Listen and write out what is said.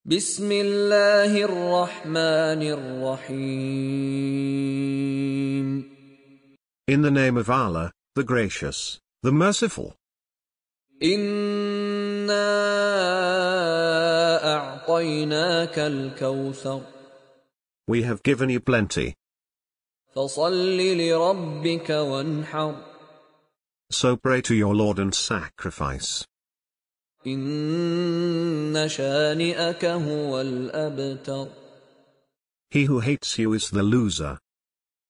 بسم الله الرحمن الرحيم. In the name of Allah, the Gracious, the Merciful. إنا أعطيناك الكوثر. We have given you plenty. فصل لربك وانحر. So pray to your Lord and sacrifice. إن شانئك هو الأبتر. He who hates you is the loser.